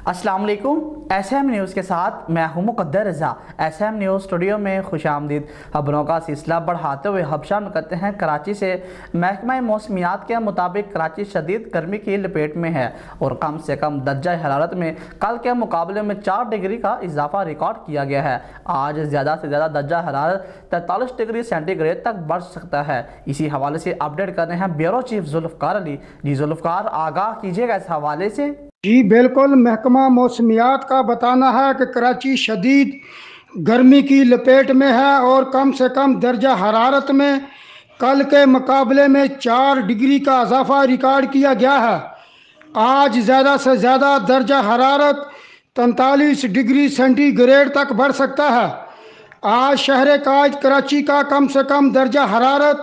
السلام علیکم۔ S M news کے ساتھ میں ہوں Muqaddar Raza. S M news studio میں خوش آمدید۔ خبروں کا سلسلہ بڑھاتے ہوئے حبشہ میں کرتے ہیں کراچی سے۔ محکمہ موسمیات کے مطابق کراچی شدید گرمی کی لپیٹ میں ہے اور کم سے کم درجہ حرارت میں کل کے مقابلے میں 4 ڈگری کا اضافہ ریکارڈ کیا گیا ہے۔ آج زیادہ سے زیادہ درجہ حرارت 43 ڈگری سینٹی گریڈ تک بڑھ سکتا ہے۔ اسی حوالے سے اپڈیٹ کر رہے ہیں بیورو چیف ذوالفقار علی۔ جی ذوالفقار، آگاہ کیجیے گا اس حوالے سے۔ جی بالکل، محکمہ موسمیات کا بتانا ہے کہ کراچی شدید گرمی کی لپیٹ میں ہے اور کم سے کم درجہ حرارت میں کل کے مقابلے میں 4 ڈگری کا اضافہ ریکارڈ کیا گیا ہے۔ آج زیادہ سے زیادہ درجہ حرارت 43 ڈگری سینٹی گریڈ تک بڑھ سکتا ہے۔ آج شہر کاج کراچی کا کم سے کم درجہ حرارت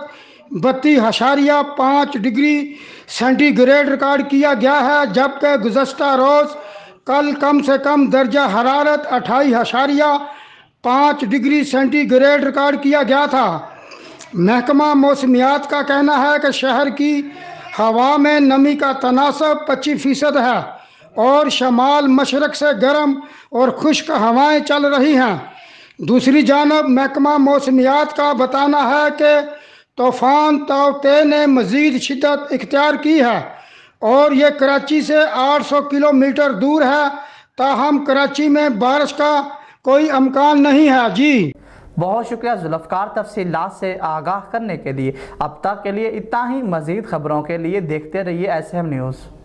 32.5 ڈگری سینٹی گریڈ ریکارڈ کیا گیا ہے، جبکہ گزشتہ روز کل کم سے کم درجہ حرارت 28.5 ڈگری سینٹی گریڈ ریکارڈ کیا گیا تھا۔ محکمہ موسمیات کا کہنا ہے کہ شہر کی ہوا میں نمی کا تناسب 25% ہے اور شمال مشرق سے گرم اور خشک ہوائیں چل رہی ہیں۔ دوسری جانب محکمہ موسمیات کا بتانا ہے کہ طوفان تاؤتے نے مزید شدت اختیار کی ہے اور یہ کراچی سے 800 کلومیٹر دور ہے، تاہم کراچی میں بارش کا کوئی امکان نہیں ہے۔ جی بہت شکریہ ذوالفقار، تفصیلات سے آگاہ کرنے کے لیے۔ اب تک کے لیے اتنا ہی۔ مزید خبروں کے لیے دیکھتے رہیے ایس ایم نیوز۔